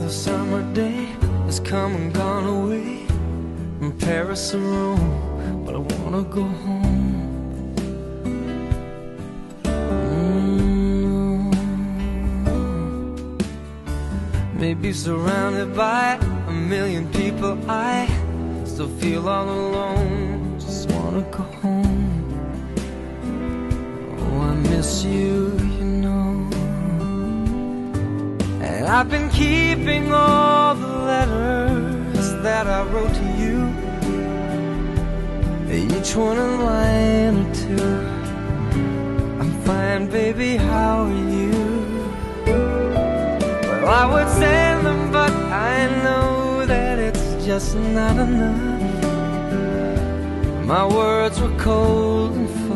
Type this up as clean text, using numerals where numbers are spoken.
the summer day has come and gone away from Paris or Rome, but I wanna go home. Maybe surrounded by a million people, I still feel all alone. Just wanna go home. Oh, I miss you, you know. And I've been keeping all the letters that I wrote to you, each one a line or two. I'm fine, baby, how are you? Well, I would send them, but I know that it's just not enough. My words were cold and